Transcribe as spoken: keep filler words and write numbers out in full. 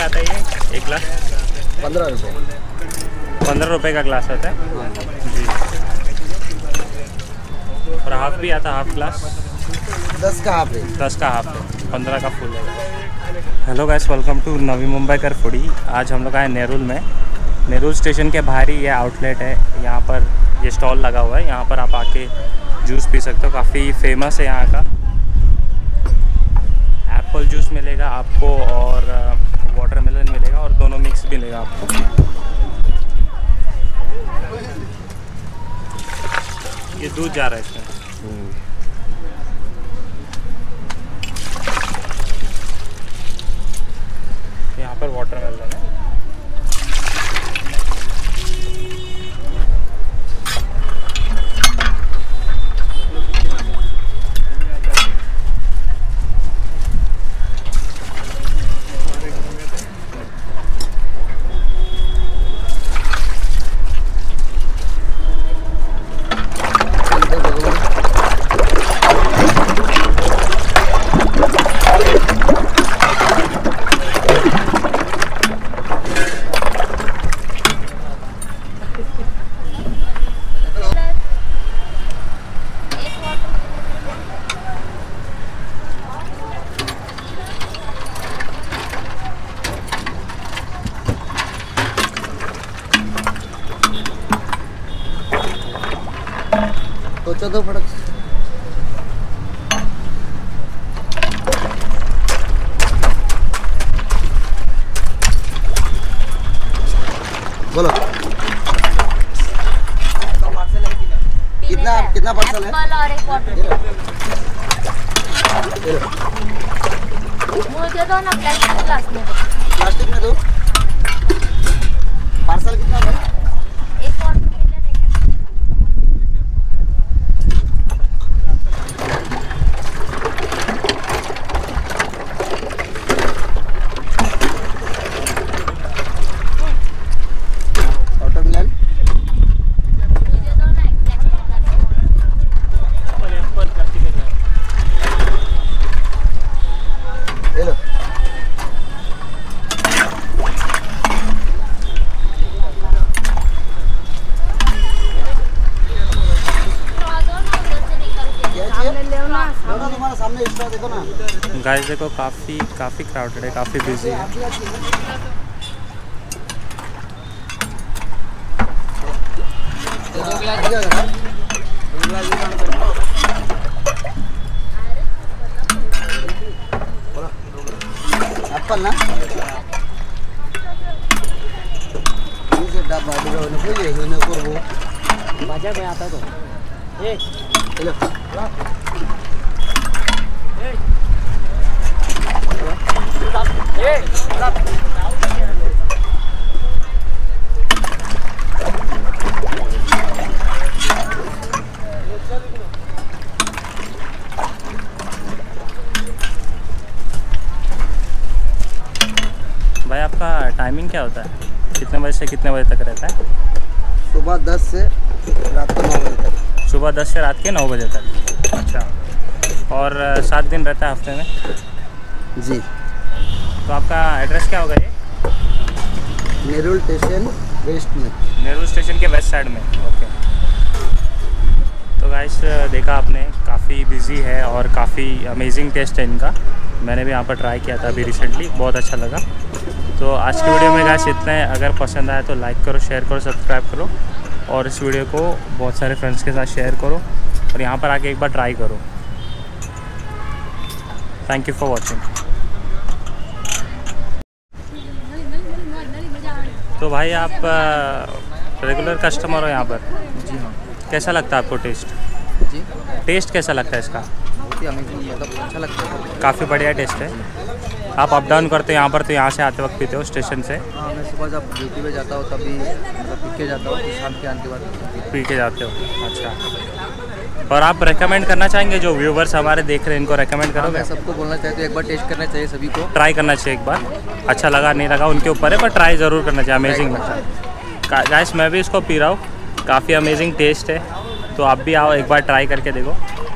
आता है ये एक ग्लास? पंद्रह रुपये। पंद्रह रुपये का ग्लास आता है जी। और हाफ भी आता है, हाफ ग्लास दस का हाफ है। दस का हाफ है, पंद्रह का फुल है। Hello guys, welcome to Navi Mumbai कर फूडी। आज हम लोग आए नेरुल में। नेरुल स्टेशन के बाहर ही ये आउटलेट है। यहाँ पर ये स्टॉल लगा हुआ है, यहाँ पर आप आके जूस पी सकते हो। काफ़ी फेमस है यहाँ का। एप्पल जूस मिलेगा आपको और वाटरमेलन मिलेगा और दोनों मिक्स मिलेगा आपको। ये दूध जा रहा है इसमें। यहाँ पर वाटरमेलन है। सोचो तो फटक बोलो कितना कितना पार्सल है? और एक वाटर मुझे दो ना प्लास्टिक ग्लास में दो। प्लास्टिक में दो। पार्सल कितना है? एक वाटर मिले देंगे। वाटरमेलन मुझे दो ना एक प्लास्टिक ग्लास। ले लो। तुम्हारा सामने एक्स्ट्रा देखो ना। गाइस देखो, काफ़ी काफ़ी क्राउडेड है, काफ़ी बिजी है। एप्पल ना ये डब्बा दिलो न कोई है न करबो बाजार में आता तो ए चलो ए भाई आपका टाइमिंग क्या होता है? कितने बजे से कितने बजे तक रहता है? सुबह दस से रात को नौ बजे तक। सुबह दस से रात के नौ बजे तक। अच्छा, और सात दिन रहता है हफ्ते में? जी। तो आपका एड्रेस क्या होगा ये? नेरुल स्टेशन वेस्ट में। नेरुल स्टेशन के वेस्ट साइड में। ओके। तो गाइस देखा आपने, काफ़ी बिजी है और काफ़ी अमेजिंग टेस्ट है इनका। मैंने भी यहाँ पर ट्राई किया था अभी रिसेंटली, बहुत अच्छा लगा। तो आज की वीडियो में गाइस इतना है। अगर पसंद आया तो लाइक करो, शेयर करो, सब्सक्राइब करो और इस वीडियो को बहुत सारे फ्रेंड्स के साथ शेयर करो और यहाँ पर आके एक बार ट्राई करो। Thank you for watching. तो भाई आप रेगुलर कस्टमर हो यहाँ पर? जी हाँ। कैसा लगता है आपको टेस्ट? जी टेस्ट कैसा लगता है इसका? बहुत ही अमेजिंग, मतलब अच्छा लगता है। काफ़ी बढ़िया टेस्ट है। आप अप डाउन करते हो यहाँ पर, तो यहाँ से आते वक्त पीते हो स्टेशन से? हाँ, मैं सुबह जब ड्यूटी पे जाता हूँ तभी मतलब पी के जाता हूँ, शाम के आने के बाद पी के जाते हो। अच्छा, और आप रेकमेंड करना चाहेंगे जो व्यूवर्स हमारे देख रहे हैं, इनको रेकमेंड हाँ, करोगे? मैं सबको बोलना चाहती हूँ एक बार टेस्ट करना चाहिए सभी को। ट्राई करना चाहिए एक बार। अच्छा लगा नहीं लगा उनके ऊपर है, पर ट्राई ज़रूर करना चाहिए। अमेजिंग लगता है गाइस। मैं भी इसको पी रहा हूँ, काफ़ी अमेजिंग टेस्ट है। तो आप भी आओ, एक बार ट्राई करके देखो।